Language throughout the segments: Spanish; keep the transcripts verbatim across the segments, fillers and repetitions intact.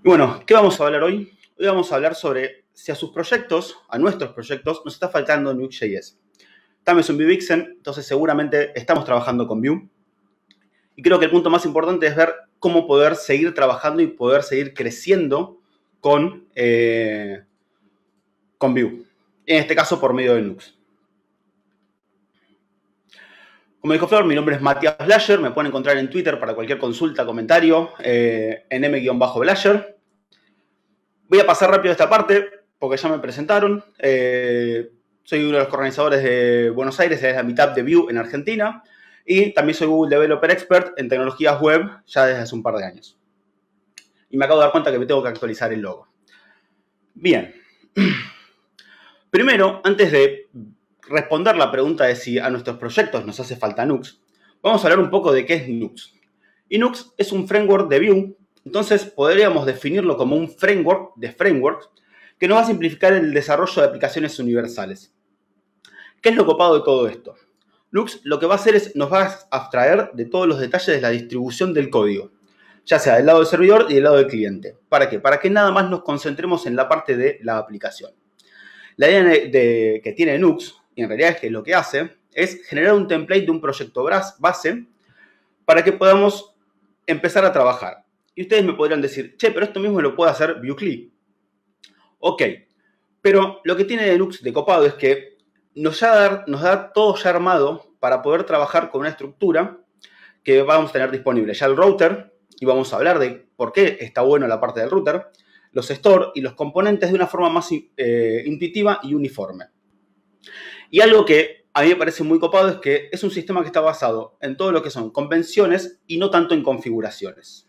Y bueno, ¿qué vamos a hablar hoy? Hoy vamos a hablar sobre si a sus proyectos, a nuestros proyectos, nos está faltando Nuxt.js. Estamos en Vue Vixen, entonces seguramente estamos trabajando con Vue. Y creo que el punto más importante es ver cómo poder seguir trabajando y poder seguir creciendo con, eh, con Vue. En este caso, por medio de Nuxt. Como dijo Flor, mi nombre es Matías Blasher. Me pueden encontrar en Twitter para cualquier consulta, comentario, eh, en m-blasher. Voy a pasar rápido esta parte porque ya me presentaron. Eh, soy uno de los organizadores de Buenos Aires, es la Meetup de Vue en Argentina. Y también soy Google Developer Expert en tecnologías web ya desde hace un par de años. Y me acabo de dar cuenta que me tengo que actualizar el logo. Bien. Primero, antes de responder la pregunta de si a nuestros proyectos nos hace falta Nuxt, vamos a hablar un poco de qué es Nuxt. Y Nuxt es un framework de Vue, entonces podríamos definirlo como un framework de frameworks que nos va a simplificar el desarrollo de aplicaciones universales. ¿Qué es lo copado de todo esto? Nuxt lo que va a hacer es nos va a abstraer de todos los detalles de la distribución del código, ya sea del lado del servidor y del lado del cliente. ¿Para qué? Para que nada más nos concentremos en la parte de la aplicación. La idea de, de, que tiene Nuxt, y en realidad es que lo que hace, es generar un template de un proyecto base para que podamos empezar a trabajar. Y ustedes me podrían decir, che, pero esto mismo lo puede hacer Vue C L I. Ok, pero lo que tiene de Nuxt de copado es que nos, ya, nos da todo ya armado para poder trabajar con una estructura que vamos a tener disponible. Ya el router, y vamos a hablar de por qué está bueno la parte del router, los store y los componentes de una forma más eh, intuitiva y uniforme. Y algo que a mí me parece muy copado es que es un sistema que está basado en todo lo que son convenciones y no tanto en configuraciones.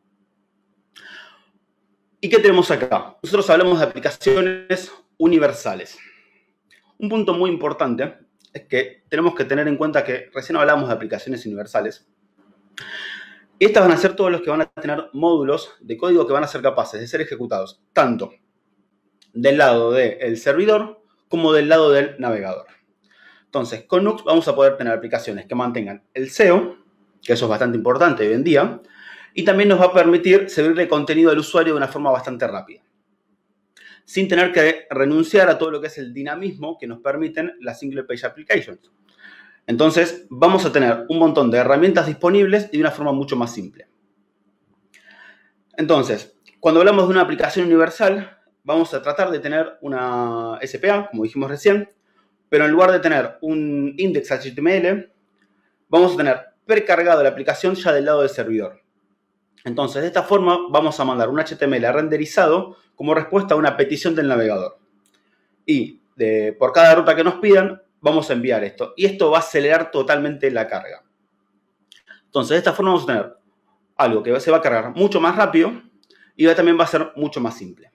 ¿Y qué tenemos acá? Nosotros hablamos de aplicaciones universales. Un punto muy importante es que tenemos que tener en cuenta que recién hablamos de aplicaciones universales. Estas van a ser todos los que van a tener módulos de código que van a ser capaces de ser ejecutados tanto del lado del servidor como del lado del navegador. Entonces, con Nuxt vamos a poder tener aplicaciones que mantengan el S E O, que eso es bastante importante hoy en día, y también nos va a permitir servirle contenido al usuario de una forma bastante rápida, sin tener que renunciar a todo lo que es el dinamismo que nos permiten las Single Page Applications. Entonces, vamos a tener un montón de herramientas disponibles y de una forma mucho más simple. Entonces, cuando hablamos de una aplicación universal, vamos a tratar de tener una S P A, como dijimos recién, pero en lugar de tener un index H T M L, vamos a tener precargado la aplicación ya del lado del servidor. Entonces, de esta forma, vamos a mandar un H T M L renderizado como respuesta a una petición del navegador. Y de, por cada ruta que nos pidan, vamos a enviar esto. Y esto va a acelerar totalmente la carga. Entonces, de esta forma vamos a tener algo que se va a cargar mucho más rápido y también va a ser mucho más simple.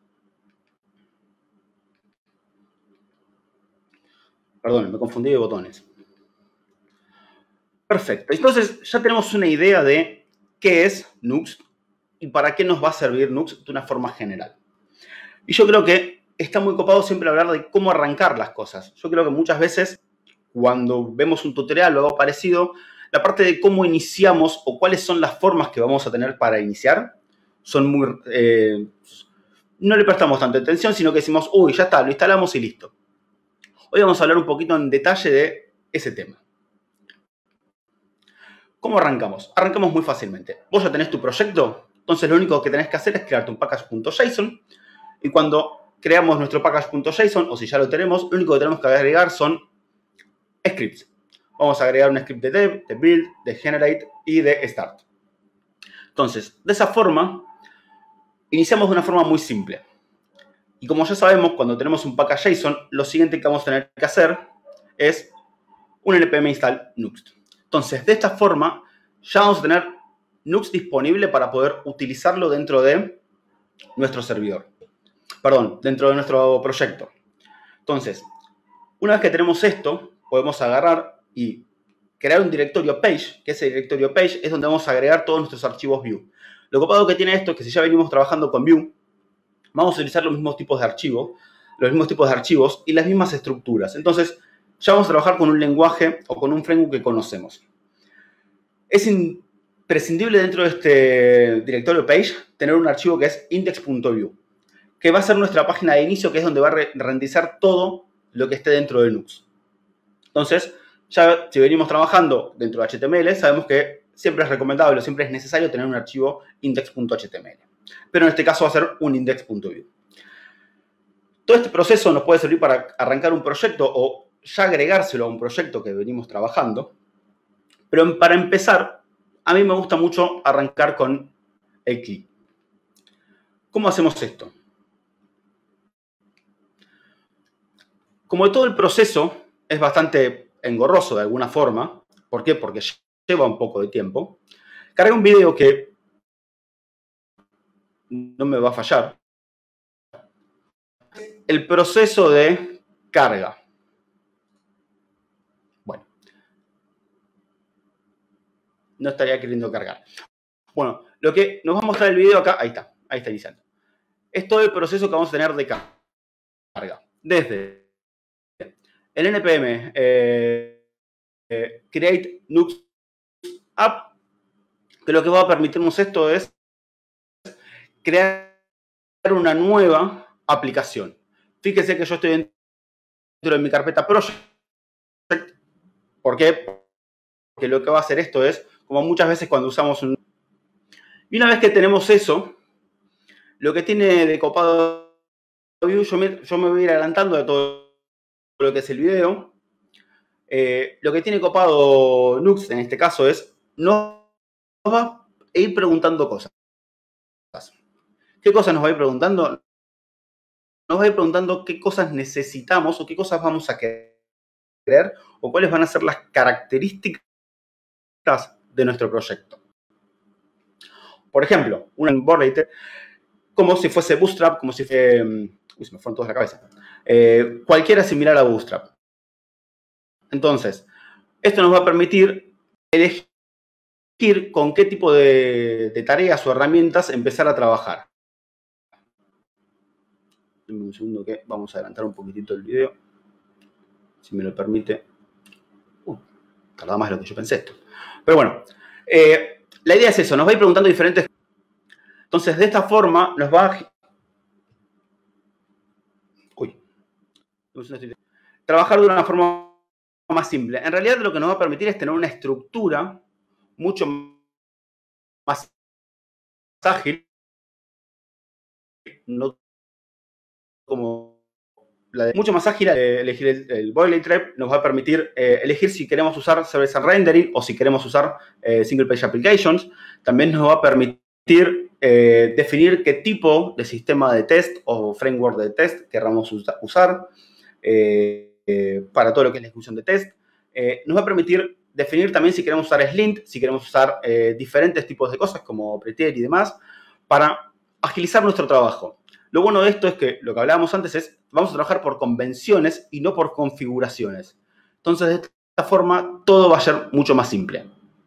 Perdón, me confundí de botones. Perfecto. Entonces, ya tenemos una idea de qué es Nuxt y para qué nos va a servir Nuxt de una forma general. Y yo creo que está muy copado siempre hablar de cómo arrancar las cosas. Yo creo que muchas veces, cuando vemos un tutorial o algo parecido, la parte de cómo iniciamos o cuáles son las formas que vamos a tener para iniciar, son muy... Eh, no le prestamos tanta atención, sino que decimos, uy, ya está, lo instalamos y listo. Hoy vamos a hablar un poquito en detalle de ese tema. ¿Cómo arrancamos? Arrancamos muy fácilmente. Vos ya tenés tu proyecto, entonces lo único que tenés que hacer es crearte un package.json y cuando creamos nuestro package.json, o si ya lo tenemos, lo único que tenemos que agregar son scripts. Vamos a agregar un script de dev, de build, de generate y de start. Entonces, de esa forma, iniciamos de una forma muy simple. Y como ya sabemos, cuando tenemos un package JSON, lo siguiente que vamos a tener que hacer es un npm install Nuxt. Entonces, de esta forma, ya vamos a tener Nuxt disponible para poder utilizarlo dentro de nuestro servidor. Perdón, dentro de nuestro proyecto. Entonces, una vez que tenemos esto, podemos agarrar y crear un directorio page, que ese directorio page es donde vamos a agregar todos nuestros archivos Vue. Lo copado que tiene esto es que si ya venimos trabajando con Vue, vamos a utilizar los mismos tipos de archivos, los mismos tipos de archivos y las mismas estructuras. Entonces, ya vamos a trabajar con un lenguaje o con un framework que conocemos. Es prescindible dentro de este directorio page tener un archivo que es index.view, que va a ser nuestra página de inicio, que es donde va a renderizar todo lo que esté dentro de Nux. Entonces, ya si venimos trabajando dentro de H T M L, sabemos que siempre es recomendable, siempre es necesario tener un archivo index.html. Pero en este caso va a ser un index.view. Todo este proceso nos puede servir para arrancar un proyecto o ya agregárselo a un proyecto que venimos trabajando. Pero para empezar, a mí me gusta mucho arrancar con el clip. ¿Cómo hacemos esto? Como todo el proceso es bastante engorroso de alguna forma, ¿por qué? Porque lleva un poco de tiempo. Cargué un video que no me va a fallar. El proceso de carga. Bueno, no estaría queriendo cargar. Bueno, lo que nos va a mostrar el video acá, ahí está, ahí está iniciando. Es todo el proceso que vamos a tener de carga. Desde el N P M eh, eh, create Nux app, que lo que va a permitirnos esto es crear una nueva aplicación. Fíjense que yo estoy dentro de mi carpeta project. ¿Por qué? Porque lo que va a hacer esto es, como muchas veces cuando usamos un... Y una vez que tenemos eso, lo que tiene de copado View, yo me, yo me voy a ir adelantando de todo lo que es el video. Eh, lo que tiene copado Nux en este caso es, nos va a ir preguntando cosas. ¿Qué cosas nos va a ir preguntando? Nos va a ir preguntando qué cosas necesitamos o qué cosas vamos a querer o cuáles van a ser las características de nuestro proyecto. Por ejemplo, un boilerplate, como si fuese Bootstrap, como si fuese... Uy, se me fueron todos la cabeza. Eh, cualquiera similar a Bootstrap. Entonces, esto nos va a permitir elegir con qué tipo de, de tareas o herramientas empezar a trabajar. Dame un segundo que vamos a adelantar un poquitito el video. Si me lo permite. Uh, tarda más de lo que yo pensé esto. Pero bueno, eh, la idea es eso. Nos va a ir preguntando diferentes... Entonces, de esta forma nos va a... Uy. Trabajar de una forma más simple. En realidad lo que nos va a permitir es tener una estructura mucho más ágil, no como la de, mucho más ágil. Elegir el, el boilerplate nos va a permitir eh, elegir si queremos usar server-side rendering o si queremos usar eh, single page applications. También nos va a permitir eh, definir qué tipo de sistema de test o framework de test queramos usar eh, eh, para todo lo que es la ejecución de test. Eh, nos va a permitir definir también si queremos usar Slint, si queremos usar eh, diferentes tipos de cosas como Prettier y demás para agilizar nuestro trabajo. Lo bueno de esto es que lo que hablábamos antes es, vamos a trabajar por convenciones y no por configuraciones. Entonces, de esta forma, todo va a ser mucho más simple.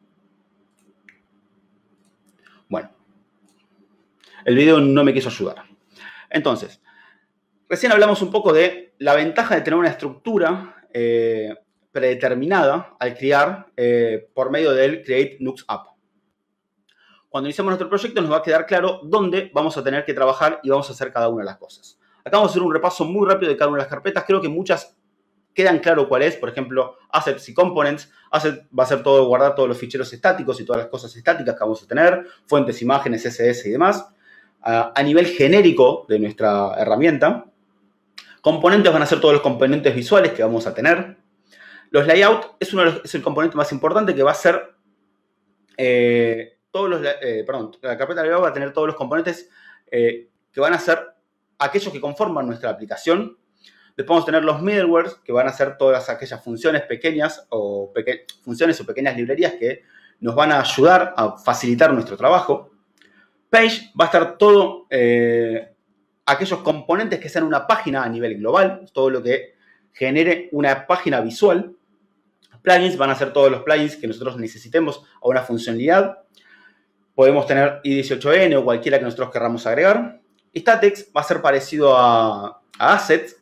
Bueno, el video no me quiso ayudar. Entonces, recién hablamos un poco de la ventaja de tener una estructura eh, predeterminada al crear eh, por medio del Create Nux App. Cuando iniciamos nuestro proyecto nos va a quedar claro dónde vamos a tener que trabajar y vamos a hacer cada una de las cosas. Acá vamos a hacer un repaso muy rápido de cada una de las carpetas. Creo que muchas quedan claro cuál es. Por ejemplo, Assets y Components. Asset va a ser todo, guardar todos los ficheros estáticos y todas las cosas estáticas que vamos a tener. Fuentes, imágenes, C S S y demás. A nivel genérico de nuestra herramienta. Componentes van a ser todos los componentes visuales que vamos a tener. Los layouts es, uno de los, es el componente más importante que va a ser... Eh, Todos los, eh, perdón, la carpeta de layout va a tener todos los componentes eh, que van a ser aquellos que conforman nuestra aplicación. Después vamos a tener los middlewares, que van a ser todas aquellas funciones pequeñas o peque funciones o pequeñas librerías que nos van a ayudar a facilitar nuestro trabajo. Page va a estar todo eh, aquellos componentes que sean una página a nivel global, todo lo que genere una página visual. Plugins van a ser todos los plugins que nosotros necesitemos a una funcionalidad. Podemos tener i dieciocho ene o cualquiera que nosotros querramos agregar. Statex va a ser parecido a, a Assets,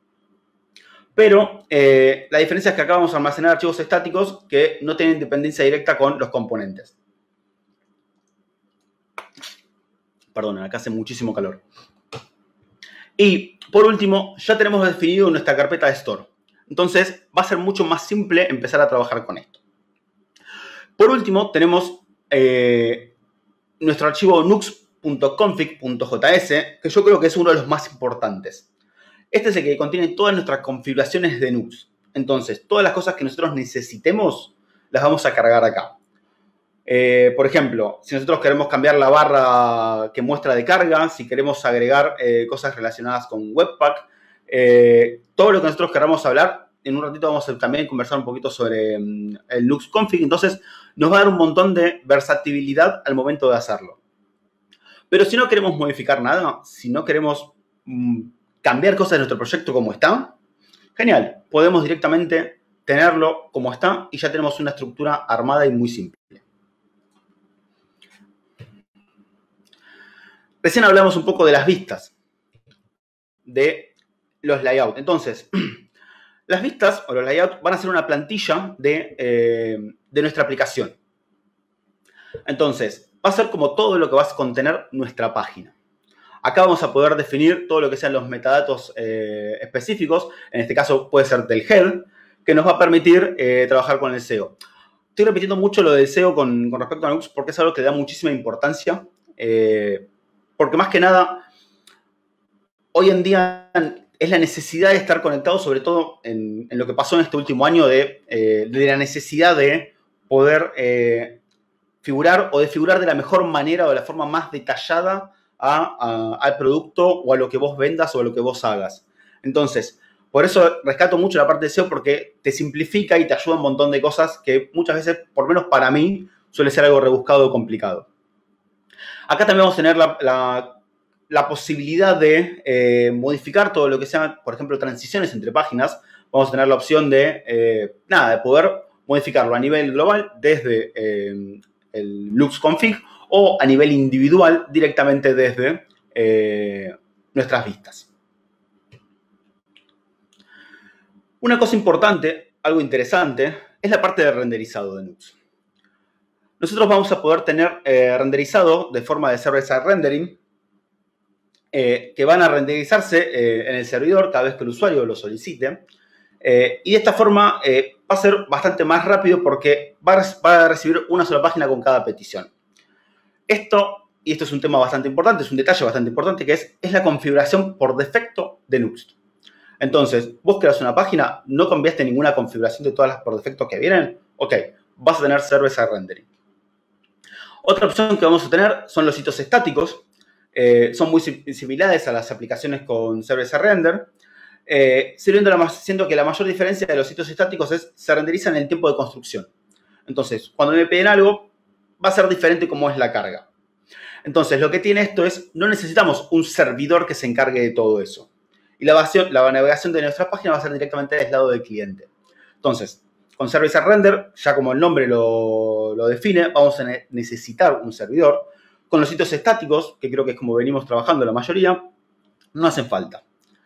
pero eh, la diferencia es que acá vamos a almacenar archivos estáticos que no tienen dependencia directa con los componentes. Perdón, acá hace muchísimo calor. Y por último, ya tenemos definido nuestra carpeta de store. Entonces, va a ser mucho más simple empezar a trabajar con esto. Por último, tenemos eh, nuestro archivo nux.config.js, que yo creo que es uno de los más importantes. Este es el que contiene todas nuestras configuraciones de Nux. Entonces, todas las cosas que nosotros necesitemos, las vamos a cargar acá. Eh, por ejemplo, si nosotros queremos cambiar la barra que muestra de carga, si queremos agregar eh, cosas relacionadas con Webpack, eh, todo lo que nosotros queramos hablar, en un ratito vamos a también conversar un poquito sobre um, el Nux Config. Entonces, nos va a dar un montón de versatilidad al momento de hacerlo. Pero si no queremos modificar nada, si no queremos um, cambiar cosas de nuestro proyecto como está, genial, podemos directamente tenerlo como está y ya tenemos una estructura armada y muy simple. Recién hablamos un poco de las vistas, de los layouts. Entonces, las vistas o los layouts van a ser una plantilla de, eh, de nuestra aplicación. Entonces, va a ser como todo lo que va a contener nuestra página. Acá vamos a poder definir todo lo que sean los metadatos eh, específicos. En este caso puede ser del head, que nos va a permitir eh, trabajar con el S E O. Estoy repitiendo mucho lo del S E O con, con respecto a Nux porque es algo que le da muchísima importancia. Eh, porque más que nada, hoy en día es la necesidad de estar conectado, sobre todo en, en lo que pasó en este último año, de, eh, de la necesidad de poder eh, figurar o de figurar de la mejor manera o de la forma más detallada a, a, al producto o a lo que vos vendas o a lo que vos hagas. Entonces, por eso rescato mucho la parte de S E O porque te simplifica y te ayuda un montón de cosas que muchas veces, por lo menos para mí, suele ser algo rebuscado o complicado. Acá también vamos a tener la, la, la posibilidad de eh, modificar todo lo que sea, por ejemplo, transiciones entre páginas. Vamos a tener la opción de, eh, nada, de poder modificarlo a nivel global desde eh, el Nux Config o a nivel individual directamente desde eh, nuestras vistas. Una cosa importante, algo interesante, es la parte de renderizado de Nux. Nosotros vamos a poder tener eh, renderizado de forma de server-side rendering eh, que van a renderizarse eh, en el servidor cada vez que el usuario lo solicite. Eh, y de esta forma eh, va a ser bastante más rápido porque va a, va a recibir una sola página con cada petición. Esto, y esto es un tema bastante importante, es un detalle bastante importante, que es, es la configuración por defecto de Nux. Entonces, vos creas una página, no cambiaste ninguna configuración de todas las por defecto que vienen, ok, vas a tener server-side rendering. Otra opción que vamos a tener son los sitios estáticos. Eh, son muy similares a las aplicaciones con server-side render, eh, siendo, la, siendo que la mayor diferencia de los sitios estáticos es se renderizan en el tiempo de construcción. Entonces, cuando me piden algo, va a ser diferente como es la carga. Entonces, lo que tiene esto es, no necesitamos un servidor que se encargue de todo eso. Y la, base, la navegación de nuestra página va a ser directamente del lado del cliente. Entonces, con server-side render, ya como el nombre lo, lo define, vamos a necesitar un servidor. Con los sitios estáticos, que creo que es como venimos trabajando la mayoría, no hacen falta.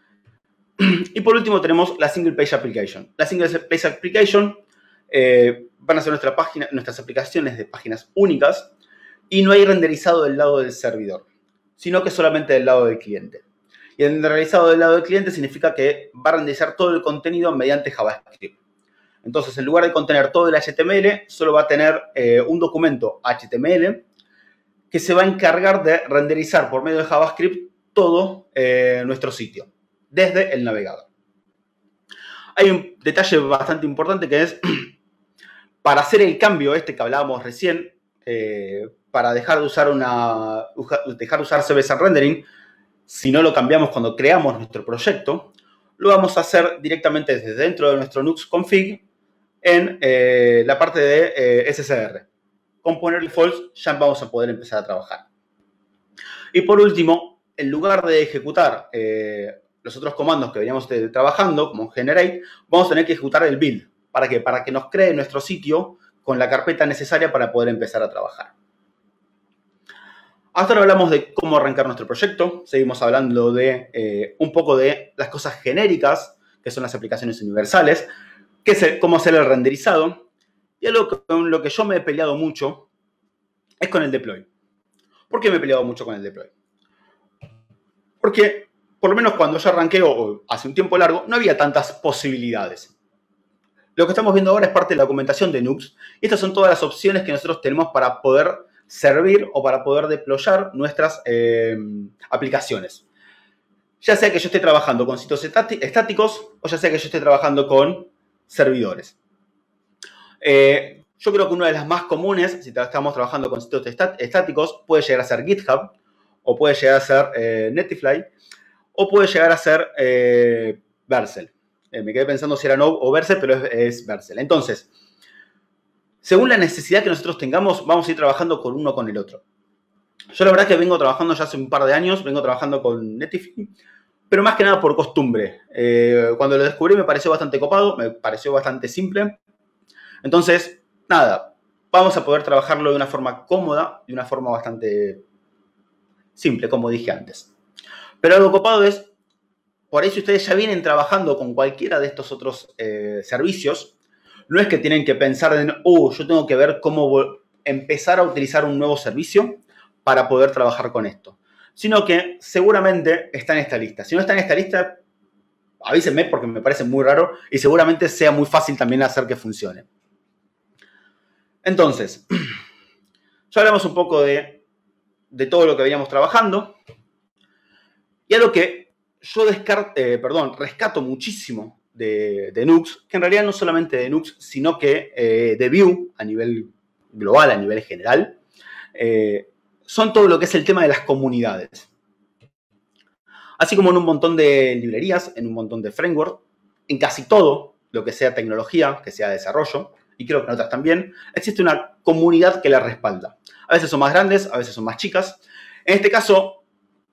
Y por último tenemos la Single Page Application. La Single Page Application eh, van a ser nuestra página, nuestras aplicaciones de páginas únicas y no hay renderizado del lado del servidor, sino que solamente del lado del cliente. Y el renderizado del lado del cliente significa que va a renderizar todo el contenido mediante JavaScript. Entonces, en lugar de contener todo el H T M L, solo va a tener eh, un documento H T M L que se va a encargar de renderizar por medio de JavaScript todo eh, nuestro sitio, desde el navegador. Hay un detalle bastante importante que es, para hacer el cambio este que hablábamos recién, eh, para dejar de usar una dejar de usar server-side rendering, si no lo cambiamos cuando creamos nuestro proyecto, lo vamos a hacer directamente desde dentro de nuestro Nux Config en eh, la parte de eh, S S R. Con ponerle false ya vamos a poder empezar a trabajar. Y por último, en lugar de ejecutar eh, los otros comandos que veníamos de, trabajando, como generate, vamos a tener que ejecutar el build. ¿Para qué? Para que nos cree nuestro sitio con la carpeta necesaria para poder empezar a trabajar. Hasta ahora hablamos de cómo arrancar nuestro proyecto. Seguimos hablando de eh, un poco de las cosas genéricas, que son las aplicaciones universales, que es el, cómo hacer el renderizado. Y algo con lo que yo me he peleado mucho es con el deploy. ¿Por qué me he peleado mucho con el deploy? Porque, por lo menos cuando yo arranqué, o hace un tiempo largo, no había tantas posibilidades. Lo que estamos viendo ahora es parte de la documentación de Nux. Y estas son todas las opciones que nosotros tenemos para poder servir o para poder deployar nuestras eh, aplicaciones. Ya sea que yo esté trabajando con sitios estáticos o ya sea que yo esté trabajando con servidores. Eh, yo creo que una de las más comunes, si estamos trabajando con sitios estáticos, puede llegar a ser GitHub, o puede llegar a ser eh, Netlify, o puede llegar a ser eh, Vercel. Eh, me quedé pensando si era Node o Vercel, pero es, es Vercel. Entonces, según la necesidad que nosotros tengamos, vamos a ir trabajando con uno o con el otro. Yo la verdad que vengo trabajando ya hace un par de años, vengo trabajando con Netlify, pero más que nada por costumbre. Eh, cuando lo descubrí me pareció bastante copado, me pareció bastante simple. Entonces, nada, vamos a poder trabajarlo de una forma cómoda, de una forma bastante simple, como dije antes. Pero algo copado es, por ahí si ustedes ya vienen trabajando con cualquiera de estos otros eh, servicios, no es que tienen que pensar en, uh, yo tengo que ver cómo empezar a utilizar un nuevo servicio para poder trabajar con esto. Sino que seguramente está en esta lista. Si no está en esta lista, avísenme porque me parece muy raro y seguramente sea muy fácil también hacer que funcione. Entonces, ya hablamos un poco de, de todo lo que veníamos trabajando. Y algo que yo descarto, eh, perdón, rescato muchísimo de, de Nux, que en realidad no solamente de Nux, sino que eh, de Vue a nivel global, a nivel general, eh, son todo lo que es el tema de las comunidades. Así como en un montón de librerías, en un montón de frameworks, en casi todo lo que sea tecnología, que sea desarrollo, y creo que en otras también, existe una comunidad que la respalda. A veces son más grandes, a veces son más chicas. En este caso,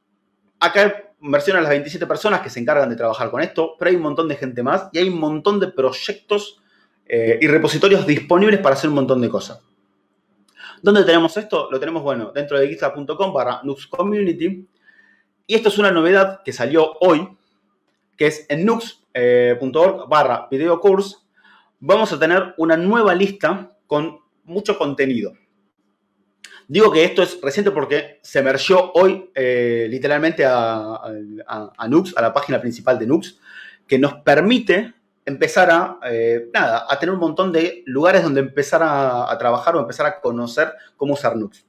acá mencionan las veintisiete personas que se encargan de trabajar con esto, pero hay un montón de gente más y hay un montón de proyectos eh, y repositorios disponibles para hacer un montón de cosas. ¿Dónde tenemos esto? Lo tenemos, bueno, dentro de github punto com barra Nux Community. Y esto es una novedad que salió hoy, que es en nux punto org barra video course. Vamos a tener una nueva lista con mucho contenido. Digo que esto es reciente porque se emergió hoy eh, literalmente a, a, a Nux, a la página principal de Nux, que nos permite empezar a, eh, nada, a tener un montón de lugares donde empezar a, a trabajar o empezar a conocer cómo usar Nux.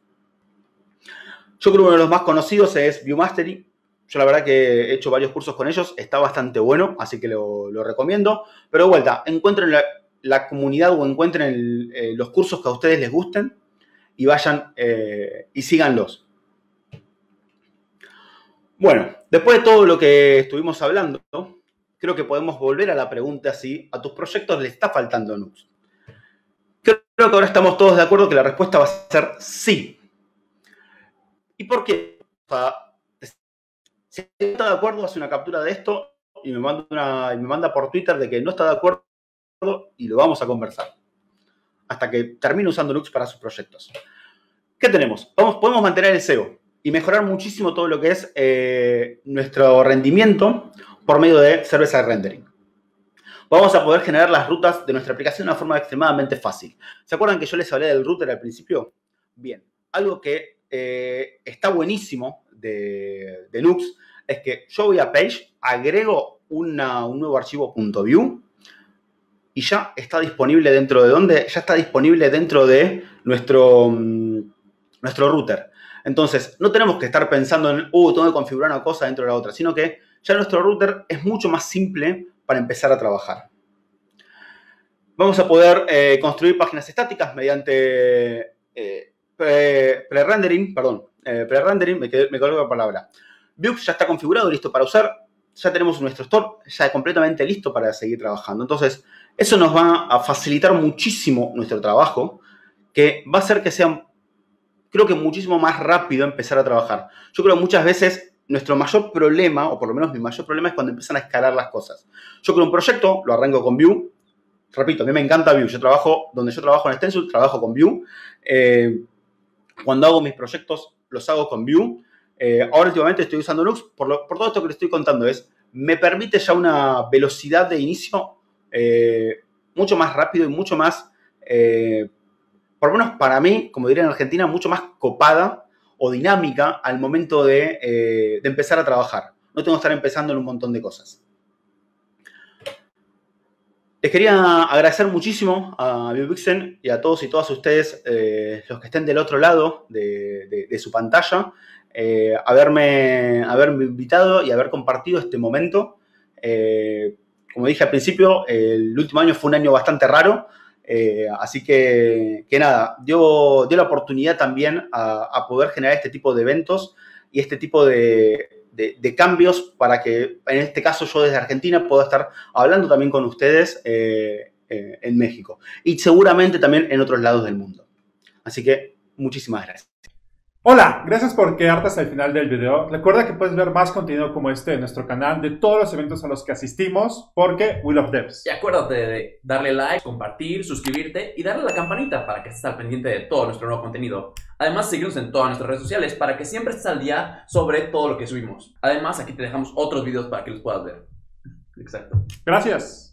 Yo creo que uno de los más conocidos es Viewmastery. Yo la verdad que he hecho varios cursos con ellos, está bastante bueno, así que lo, lo recomiendo. Pero de vuelta, encuentren la, la comunidad o encuentren el, eh, los cursos que a ustedes les gusten y vayan eh, y síganlos. Bueno, después de todo lo que estuvimos hablando, creo que podemos volver a la pregunta si a tus proyectos le está faltando Nux. Creo que ahora estamos todos de acuerdo que la respuesta va a ser sí. ¿Y por qué? Si está de acuerdo, hace una captura de esto y me manda, una, y me manda por Twitter de que no está de acuerdo y lo vamos a conversar. Hasta que termine usando Nux para sus proyectos. ¿Qué tenemos? Vamos, podemos mantener el S E O y mejorar muchísimo todo lo que es eh, nuestro rendimiento por medio de Server-Side Rendering. Vamos a poder generar las rutas de nuestra aplicación de una forma extremadamente fácil. ¿Se acuerdan que yo les hablé del router al principio? Bien, algo que eh, está buenísimo de, de Nux es que yo voy a Page, agrego una, un nuevo archivo .vue y ya está disponible dentro de ¿dónde? Ya está disponible dentro de nuestro, nuestro router. Entonces, no tenemos que estar pensando en, uh, tengo que configurar una cosa dentro de la otra, sino que ya nuestro router es mucho más simple para empezar a trabajar. Vamos a poder eh, construir páginas estáticas mediante eh, pre-rendering, perdón, eh, pre-rendering, me, me colgó la palabra. Vue ya está configurado, listo para usar. Ya tenemos nuestro store ya completamente listo para seguir trabajando. Entonces, eso nos va a facilitar muchísimo nuestro trabajo, que va a hacer que sea, creo que muchísimo más rápido empezar a trabajar. Yo creo que muchas veces nuestro mayor problema, o por lo menos mi mayor problema, es cuando empiezan a escalar las cosas. Yo creo un proyecto, lo arranco con Vue. Repito, a mí me encanta Vue. Yo trabajo, donde yo trabajo en Stencil, trabajo con Vue. Eh, cuando hago mis proyectos, los hago con Vue. Eh, ahora últimamente estoy usando Nux. Por, lo, por todo esto que les estoy contando es, me permite ya una velocidad de inicio eh, mucho más rápido y mucho más, eh, por lo menos para mí, como diría en Argentina, mucho más copada o dinámica al momento de, eh, de empezar a trabajar. no tengo que estar empezando en un montón de cosas. Les quería agradecer muchísimo a Vivixen y a todos y todas ustedes, eh, los que estén del otro lado de, de, de su pantalla, eh, haberme, haberme invitado y haber compartido este momento. Eh, como dije al principio, el último año fue un año bastante raro, eh, así que, que nada, dio, dio la oportunidad también a, a poder generar este tipo de eventos y este tipo de... De, de cambios para que, en este caso, yo desde Argentina pueda estar hablando también con ustedes eh, eh, en México. Y seguramente también en otros lados del mundo. Así que, muchísimas gracias. Hola, gracias por quedarte hasta el final del video. Recuerda que puedes ver más contenido como este en nuestro canal, de todos los eventos a los que asistimos, porque we love devs. Y acuérdate de darle like, compartir, suscribirte y darle a la campanita para que estés al pendiente de todo nuestro nuevo contenido. Además, síguenos en todas nuestras redes sociales para que siempre estés al día sobre todo lo que subimos. Además, aquí te dejamos otros videos para que los puedas ver. Exacto. Gracias.